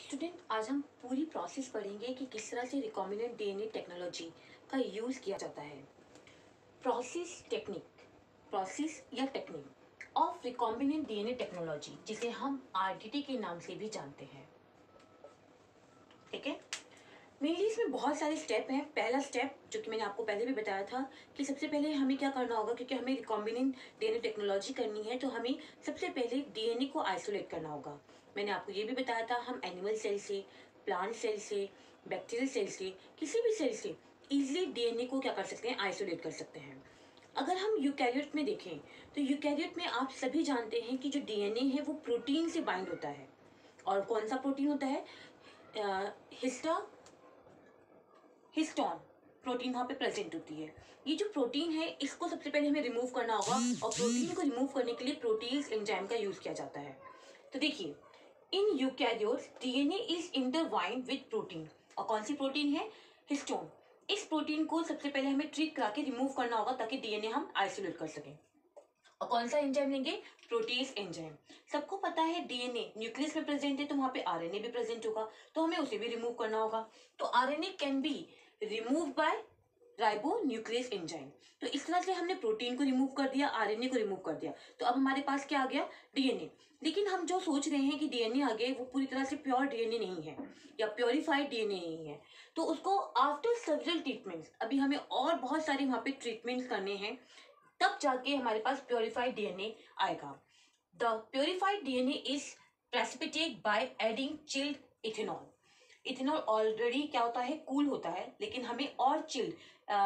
Student, आज हम पूरी प्रोसेस पढ़ेंगे कि किस तरह से रिकॉम्बिनेंट डीएनए टेक्नोलॉजी का यूज़ किया जाता है। प्रोसेस या technique of recombinant DNA technology, जिसे हम आरडीटी के नाम से भी जानते हैं। ठीक है, मेनली इसमें बहुत सारे स्टेप हैं। पहला स्टेप, जो कि मैंने आपको पहले भी बताया था, कि सबसे पहले हमें क्या करना होगा, क्योंकि हमें रिकॉम्बिनेंट डीएनए टेक्नोलॉजी करनी है तो हमें सबसे पहले डीएनए को आइसोलेट करना होगा। मैंने आपको ये भी बताया था, हम एनिमल सेल से, प्लांट सेल से, बैक्टीरियल सेल से, किसी भी सेल से ईजिली डीएनए को क्या कर सकते हैं, आइसोलेट कर सकते हैं। अगर हम यूकैरियोट में देखें तो यूकैरियोट में आप सभी जानते हैं कि जो डीएनए है वो प्रोटीन से बाइंड होता है। और कौन सा प्रोटीन होता है? हिस्टोन प्रोटीन वहाँ पे प्रेजेंट होती है। ये जो प्रोटीन है, इसको सबसे पहले हमें रिमूव करना होगा, और प्रोटीन को रिमूव करने के लिए प्रोटीज एंजाइम का यूज किया जाता है। तो देखिए, in eukaryotes DNA is intertwined with protein, और कौन सी प्रोटीन है? हिस्टोन। इस प्रोटीन को सबसे पहले हमें ट्रीट करा के रिमूव करना होगा ताकि डीएनए हम आइसोलेट कर सकें। और कौन सा एंजाइम लेंगे? Protease enzyme. सबको पता है डीएनए न्यूक्लियस में प्रेजेंट है, तो वहां पे आरएनए भी प्रेजेंट होगा, तो हमें उसे भी रिमूव करना होगा। तो RNA can be remove by ribonuclease enzyme. तो इस तरह से हमने प्रोटीन को रिमूव कर दिया, आरएनए को रिमूव कर दिया, तो अब हमारे पास क्या आ गया? डीएनए। लेकिन हम जो सोच रहे हैं कि डीएनए आ गए, वो पूरी तरह से प्योर डीएनए नहीं है या प्योरीफाइड डीएनए नहीं है। तो उसको आफ्टर सेवरल ट्रीटमेंट्स, अभी हमें और बहुत सारे वहां पे ट्रीटमेंट्स करने हैं, तब जाके हमारे पास प्योरीफाइड डीएनए आएगा। The purified DNA is precipitate by adding chilled ethanol. Ethanol already क्या होता है? कूल होता है, लेकिन हमें और चिल्ड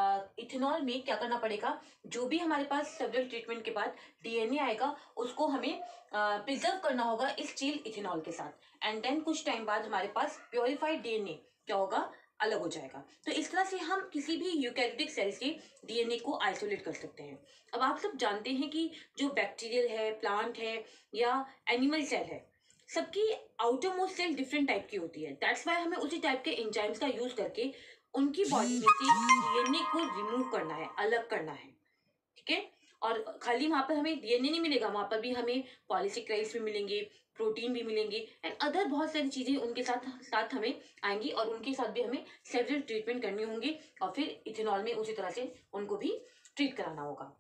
इथेनॉल में क्या करना पड़ेगा? जो भी हमारे पास सेवरल ट्रीटमेंट के बाद डीएनए आएगा, उसको हमें प्रिजर्व करना होगा इस चिल्ड इथेनॉल के साथ, एंड देन कुछ टाइम बाद हमारे पास प्योरीफाइड डीएनए क्या होगा? अलग हो जाएगा। तो इस तरह से हम किसी भी यूकैरियोटिक सेल से डीएनए को आइसोलेट कर सकते हैं। अब आप सब जानते हैं कि जो बैक्टीरियल है, प्लांट है या एनिमल सेल है, सबकी outermost cell different type की होती है। दैट्स वाई हमें उसी टाइप के एंजाइम्स का यूज करके उनकी बॉडी में से डीएनए को रिमूव करना है, अलग करना है। ठीक है, और खाली वहां पर हमें डीएनए नहीं मिलेगा, वहां पर भी हमें पॉलीसेकेराइड्स भी मिलेंगे, प्रोटीन भी मिलेंगे, एंड अदर बहुत सारी चीजें उनके साथ साथ हमें आएंगी, और उनके साथ भी हमें सेवरल ट्रीटमेंट करनी होंगी, और फिर इथेनॉल में उसी तरह से उनको भी ट्रीट कराना होगा।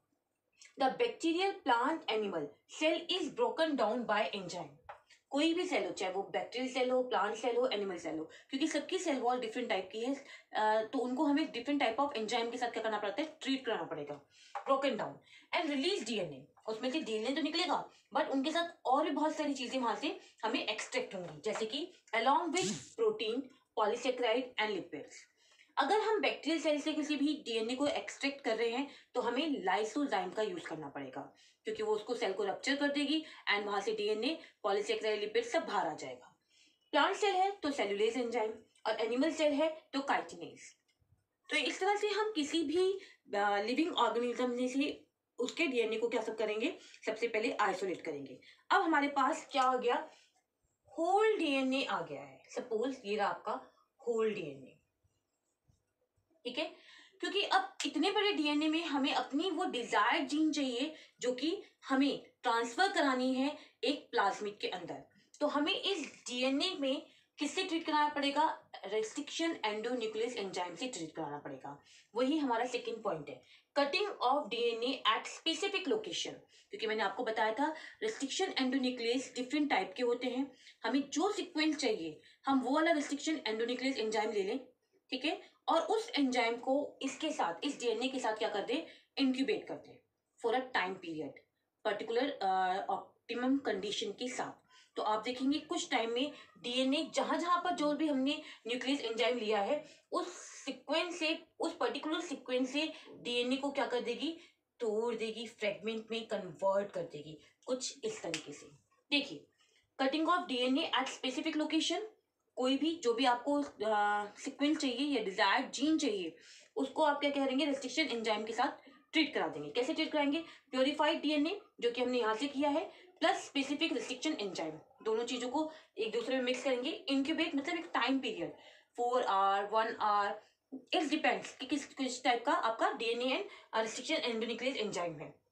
The bacterial, plant, animal cell is broken down by enzyme. कोई भी सेल हो, चाहे वो बैक्टीरियल सेल हो, प्लांट सेल हो, एनिमल सेल हो, क्योंकि सबकी सेल वॉल डिफरेंट टाइप की है, तो उनको हमें डिफरेंट टाइप ऑफ एंजाइम के साथ क्या करना पड़ता है? ट्रीट कराना पड़ेगा। Broken down and release DNA, उसमें से डीएनए तो निकलेगा, बट उनके साथ और भी बहुत सारी चीजें वहां से हमें एक्सट्रैक्ट होंगी, जैसे कि along with protein, polysaccharide and lipids. अगर हम बैक्टीरियल सेल से किसी भी डीएनए को एक्सट्रैक्ट कर रहे हैं, तो हमें लाइसोजाइम का यूज करना पड़ेगा, क्योंकि वो उसको सेल को रप्चर कर देगी, एंड वहां से डीएनए, पॉलीसेकेराइड, लिपिड सब बाहर आ जाएगा। प्लांट सेल है तो सेलुलेज एंजाइम, और एनिमल सेल है तो काइटिनेज। तो इस तरह से हम किसी भी लिविंग ऑर्गेनिज्म में से उसके डीएनए को क्या सब करेंगे? सबसे पहले आइसोलेट करेंगे। अब हमारे पास क्या आ गया? होल डीएनए आ गया है। सपोज ये रहा आपका होल डीएनए। ठीक है, क्योंकि अब इतने बड़े डीएनए में हमें अपनी वो डिजायर्ड जीन चाहिए, जो कि हमें ट्रांसफर करानी है एक प्लाज्मिड के अंदर। तो हमें इस डीएनए में किससे ट्रीट कराना पड़ेगा? रेस्ट्रिक्शन एंडोन्यूक्लियस एंजाइम से ट्रीट कराना पड़ेगा। वही हमारा सेकंड पॉइंट है, cutting of DNA at specific location. क्योंकि मैंने आपको बताया था, रेस्ट्रिक्शन एंडोन्यूक्लियस डिफरेंट टाइप के होते हैं, हमें जो सीक्वेंस चाहिए हम वो वाला रेस्ट्रिक्शन एंडोन्यूक्लियस एंजाइम ले लें। ठीक है, और उस एंजाइम को इसके साथ, इस डीएनए के साथ क्या कर दे? इंक्यूबेट कर दे for a time period, particular optimum condition के साथ। तो आप देखेंगे कुछ टाइम में डीएनए जहां जहां पर जो भी हमने न्यूक्लियस एंजाइम लिया है, उस सीक्वेंस से, उस पर्टिकुलर सीक्वेंस से डीएनए को क्या कर देगी? तोड़ देगी, फ्रेगमेंट में कन्वर्ट कर देगी, कुछ इस तरीके से। देखिए, cutting of DNA at specific location, कोई भी जो भी आपको सीक्वेंस चाहिए या डिजायर्ड जीन चाहिए, उसको आप क्या करेंगे? रेस्ट्रिक्शन एंजाइम के साथ ट्रीट करा देंगे। कैसे ट्रीट कराएंगे? प्योरीफाइड डीएनए, जो कि हमने यहाँ से किया है, प्लस स्पेसिफिक रेस्ट्रिक्शन एंजाइम, दोनों चीजों को एक दूसरे में मिक्स करेंगे। इंक्यूबेट मतलब एक time period, 4 hour, 1 hour, it depends कि किस टाइप का आपका DNA and restriction endonuclease enzyme है।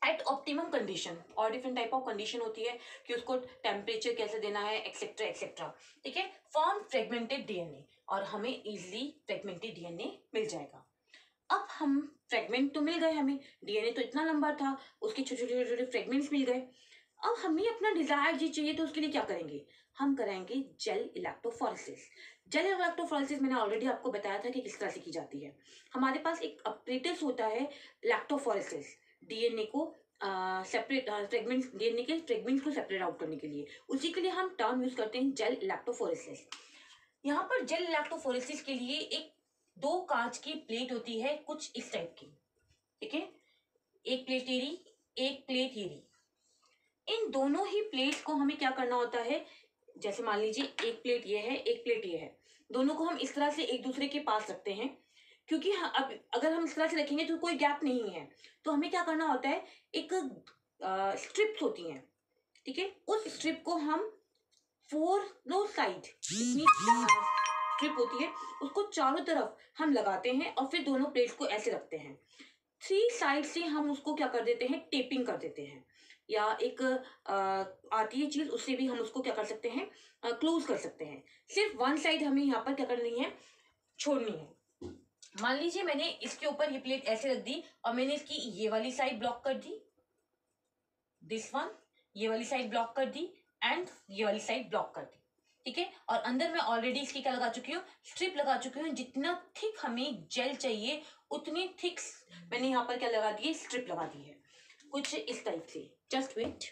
एट ऑप्टिमम कंडीशन, और डिफरेंट टाइप ऑफ कंडीशन होती है कि उसको टेम्परेचर कैसे देना है, एक्सेट्रा एक्सेट्रा, ठीक है। फॉर्म फ्रेगमेंटेड डीएनए, और हमें इजिली फ्रेगमेंटेड डीएनए मिल जाएगा। अब हम फ्रेगमेंट तो मिल गए हमें, डीएनए तो इतना लंबा था, उसके छोटे छोटे छोटे फ्रेगमेंट्स मिल गए। अब हमें अपना डिजायर जी चाहिए, तो उसके लिए क्या करेंगे, हम करेंगे जेल इलेक्ट्रोफोरेसिस। जेल इलेक्ट्रोफोरेसिस मैंने ऑलरेडी आपको बताया था कि किस तरह से की जाती है। हमारे पास एक अपरेटस होता है इलेक्ट्रोफोरेसिस, डीएनए को सेपरेट फ्रेगमेंट्स, डीएनए के फ्रेगमेंट्स को सेपरेट आउट करने के लिए, उसी के लिए हम टर्म यूज करते हैं जेल इलेक्ट्रोफोरेसिस। यहाँ पर जेल इलेक्ट्रोफोरेसिस के लिए एक 2 कांच की प्लेट होती है कुछ इस टाइप की, ठीक है, एक प्लेट एरी, एक प्लेट एरी। इन दोनों ही प्लेट्स को हमें क्या करना होता है, जैसे मान लीजिए एक प्लेट ये है, एक प्लेट ये है, दोनों को हम इस तरह से एक दूसरे के पास रखते हैं, क्योंकि अब अगर हम इस तरह से रखेंगे तो कोई गैप नहीं है। तो हमें क्या करना होता है, एक स्ट्रिप्स होती हैं, ठीक है, उस स्ट्रिप को हम 4 साइड, इतनी स्ट्रिप होती है, उसको चारों तरफ हम लगाते हैं और फिर दोनों प्लेट्स को ऐसे रखते हैं। 3 साइड से हम उसको क्या कर देते हैं, टेपिंग कर देते हैं, या एक आती है चीज, उससे भी हम उसको क्या कर सकते हैं, क्लोज कर सकते हैं। सिर्फ 1 साइड हमें यहाँ पर क्या करनी है, छोड़नी है। मान लीजिए मैंने इसके ऊपर ये प्लेट ऐसे रख दी और मैंने इसकी ये वाली साइड ब्लॉक कर दी, दिस वन, ये वाली साइड ब्लॉक कर दी एंड ये वाली साइड ब्लॉक कर दी, ठीक है। और अंदर मैं ऑलरेडी इसकी क्या लगा चुकी हूँ, स्ट्रिप लगा चुकी हूँ। जितना थिक हमें जेल चाहिए उतनी थिक मैंने यहाँ पर क्या लगा दी है, स्ट्रिप लगा दी है, कुछ इस टाइप से। जस्ट वेट,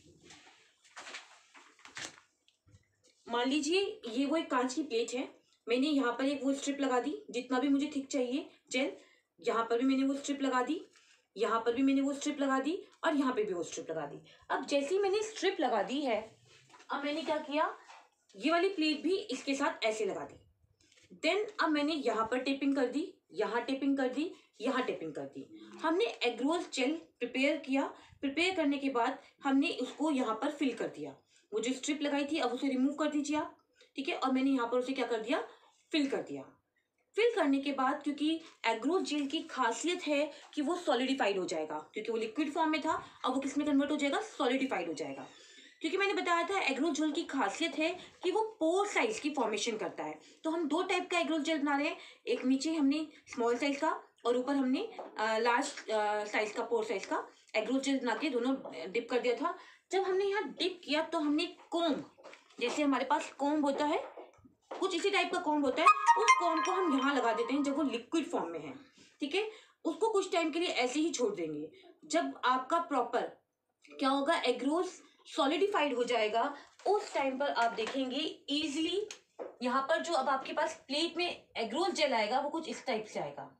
मान लीजिए ये वो एक कांच की प्लेट है, मैंने यहाँ पर एक वो स्ट्रिप लगा दी, जितना भी मुझे थिक चाहिए जेल, यहाँ पर भी मैंने वो स्ट्रिप लगा दी, यहाँ पर भी मैंने वो स्ट्रिप लगा दी, और यहाँ पे भी वो स्ट्रिप लगा दी। अब जैसे ही मैंने स्ट्रिप लगा दी है, अब मैंने क्या किया, ये वाली प्लेट भी इसके साथ ऐसे लगा दी। देन अब मैंने यहाँ पर टेपिंग कर दी, यहाँ टेपिंग कर दी, यहाँ टेपिंग कर दी। हमने एग्रोज जेल प्रिपेयर किया। प्रिपेयर करने के बाद हमने उसको यहाँ पर फिल कर दिया। वो जो स्ट्रिप लगाई थी अब उसे रिमूव कर दीजिए आप, ठीक है। और मैंने यहाँ पर उसे क्या कर दिया, फिल कर दिया। फिल करने के बाद, क्योंकि एग्रोज जेल की खासियत है कि वो सॉलिडिफाइड हो जाएगा, क्योंकि वो लिक्विड फॉर्म में था, अब वो किस में कन्वर्ट हो जाएगा, सॉलिडिफाइड हो जाएगा। क्योंकि मैंने बताया था एग्रोज जेल की खासियत है कि वो पोर साइज की फॉर्मेशन करता है। तो हम 2 टाइप का एग्रोज जेल बना रहे हैं, एक नीचे हमने स्मॉल साइज का और ऊपर हमने लार्ज साइज का, पोर साइज का एग्रोज जेल बना के दोनों डिप कर दिया था। जब हमने यहाँ डिप किया तो हमने कोम्ब, जैसे हमारे पास कोम्ब होता है, कुछ इसी टाइप का कोम्ब होता है, उस कोम्ब को हम यहाँ लगा देते हैं जब वो लिक्विड फॉर्म में है, ठीक है। उसको कुछ टाइम के लिए ऐसे ही छोड़ देंगे। जब आपका प्रॉपर क्या होगा, एग्रोज सॉलिडिफाइड हो जाएगा, उस टाइम पर आप देखेंगे इजीली यहाँ पर जो अब आपके पास प्लेट में एग्रोज जेल आएगा वो कुछ इस टाइप से आएगा।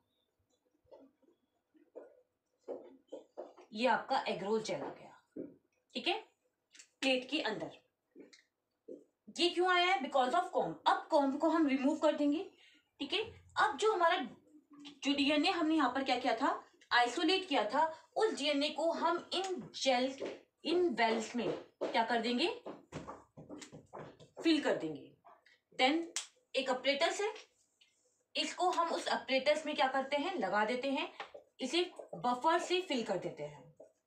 ये आपका एग्रोज जेल आ गया, ठीक है, प्लेट के अंदर। ये क्यों आया है, बिकॉज ऑफ कॉम्ब। अब कॉम्ब को हम रिमूव कर देंगे, ठीक है। अब जो हमारा जो डीएनए हमने यहाँ पर क्या किया था, आइसोलेट किया था, उस डीएनए को हम इन जेल, इन वेल्स में क्या कर देंगे, फिल कर देंगे। देन एक अपरेटस है, इसको हम उस अपरेटस में क्या करते हैं, लगा देते हैं, इसे बफर से फिल कर देते हैं।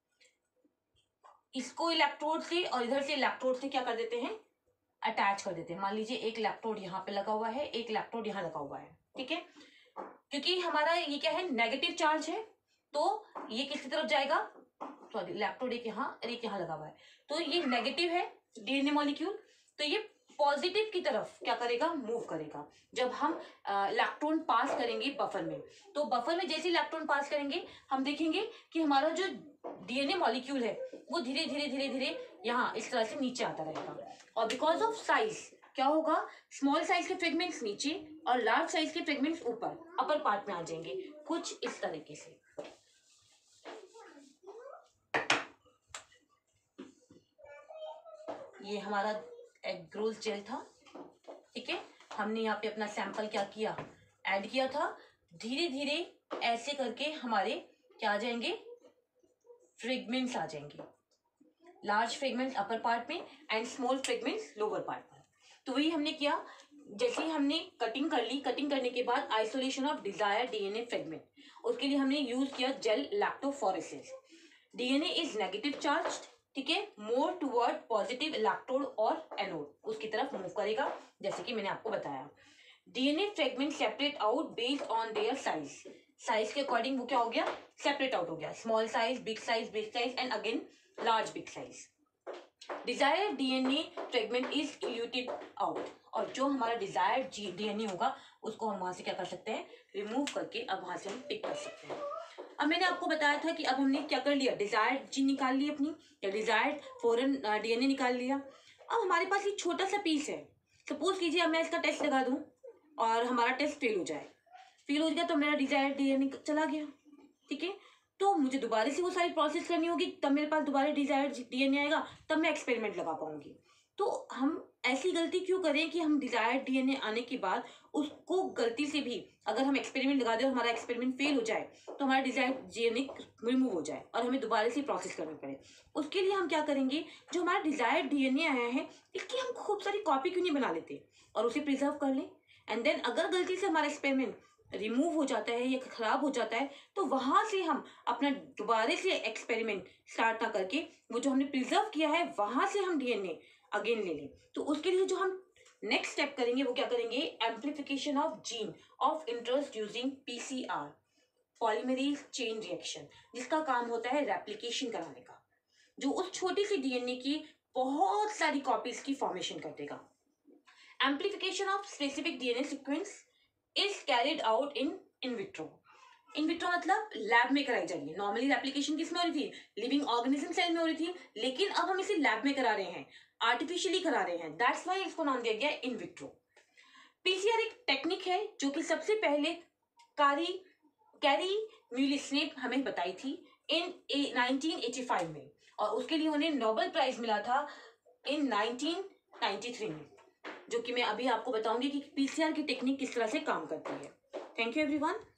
इसको इलेक्ट्रोड से और इधर से इलेक्ट्रोड से क्या कर देते हैं, अटैच कर देते हैं। मान लीजिए एक इलेक्ट्रोड यहाँ पे लगा हुआ है, एक इलेक्ट्रोड यहाँ लगा हुआ है, ठीक है। क्योंकि हमारा ये क्या है, नेगेटिव चार्ज है, तो ये किसकी तरफ जाएगा, सॉरी इलेक्ट्रोड एक यहाँ लगा हुआ है, तो ये नेगेटिव है डीएनए मॉलिक्यूल, तो ये पॉजिटिव की तरफ क्या करेगा, मूव करेगा। जब हम इलेक्ट्रॉन पास करेंगे बफर में, तो बफर में जैसे इलेक्ट्रॉन पास करेंगे हम देखेंगे कि हमारा जो डीएनए मॉलिक्यूल है वो धीरे धीरे धीरे धीरे यहाँ इस तरह से नीचे आता रहेगा। और बिकॉज ऑफ साइज क्या होगा, स्मॉल साइज के फ्रेगमेंट्स नीचे और लार्ज साइज के फ्रेगमेंट्स ऊपर, अपर पार्ट में आ जाएंगे, कुछ इस तरीके से। ये हमारा एग्रोज जेल था, ठीक है। हमने यहाँ पे अपना सैंपल क्या किया, ऐड किया था। धीरे धीरे ऐसे करके हमारे क्या आ जाएंगे, फ्रेगमेंट्स आ जाएंगे, लार्ज फ्रेगमेंट्स अपर पार्ट में and small fragments lower part में। तो वही हमने किया, जैसे ही हमने कटिंग कर ली, कटिंग करने के बाद isolation of desire DNA fragment, उसके लिए हमने यूज किया gel electrophoresis. DNA is negative charge, ठीक है, मोर टुवर्ड पॉजिटिव इलेक्ट्रोड और एनोड, उसकी तरफ मूव करेगा, जैसे कि मैंने आपको बताया। DNA fragment separate out based on their size, size के अकॉर्डिंग वो क्या हो गया, सेपरेट आउट हो गया, small size, big size and again large big size. Desired DNA fragment is eluted out, और जो हमारा डिजायर्ड डीएनए होगा उसको हम वहां से क्या कर सकते हैं, रिमूव करके अब वहां से हम पिक कर सकते हैं। अब मैंने आपको बताया था कि अब हमने क्या कर लिया, डिजायर्ड जीन निकाल ली अपनी, या डिजायर्ड फॉरेन डीएनए निकाल लिया। अब हमारे पास एक छोटा सा पीस है, सपोज कीजिए अब मैं इसका टेस्ट लगा दूं और हमारा टेस्ट फेल हो जाए, फेल हो गया तो मेरा डिजायर्ड डीएनए चला गया, ठीक है, तो मुझे दोबारा से वो सारी प्रोसेस करनी होगी, तब मेरे पास दोबारा डिजायर्ड डीएनए आएगा, तब मैं एक्सपेरिमेंट लगा पाऊंगी। तो हम ऐसी गलती क्यों करें कि हम डिजायर्ड डीएनए आने के बाद उसको गलती से भी अगर हम एक्सपेरिमेंट लगा दें और हमारा एक्सपेरिमेंट फेल हो जाए तो हमारा डिजायर्ड डीएनए रिमूव हो जाए और हमें दोबारा से प्रोसेस करनी पड़े। उसके लिए हम क्या करेंगे, जो हमारा डिजायर्ड डीएनए आया है इसकी हम खूब सारी कॉपी क्यों नहीं बना लेते और उसे प्रिजर्व कर लें, एंड देन अगर गलती से हमारा एक्सपेरिमेंट रिमूव हो जाता है या खराब हो जाता है तो वहां से हम अपना दोबारा से एक्सपेरिमेंट स्टार्ट ना करके वो जो हमने प्रिजर्व किया है वहां से हम डीएनए अगेन ले लें। तो उसके लिए जो हम नेक्स्ट स्टेप करेंगे वो क्या करेंगे, amplification of gene of interest using PCR, polymerase chain reaction, जिसका काम होता है रेप्लिकेशन कराने का, जो उस छोटी सी डीएनए की बहुत सारी कॉपीज की फॉर्मेशन कर देगा। Amplification of specific DNA sequence is carried out in vitro. In vitro मतलब लैब में कराई जा रही है। नॉर्मली रेप्लिकेशन किस में हो रही थी, लिविंग ऑर्गेनिज्म सेल में हो रही थी, लेकिन अब हम इसे लैब में करा रहे हैं, आर्टिफिशियली करा रहे हैं, दैट्स व्हाई इसको नाम दिया गया इन विट्रो। पीसीआर एक टेक्निक है जो कि सबसे पहले कैरी म्यूलिस ने हमें बताई थी इन 1985 में, और उसके लिए उन्हें नोबेल प्राइज मिला था इन 1993 में, जो कि मैं अभी आपको बताऊंगी कि पीसीआर की टेक्निक किस तरह से काम करती है। Thank you everyone.